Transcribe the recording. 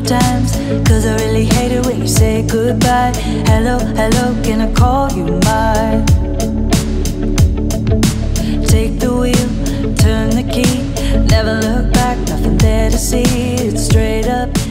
times, cause I really hate it when you say goodbye. Hello, hello, can I call you mine? Take the wheel, turn the key, never look back, nothing there to see. It's straight up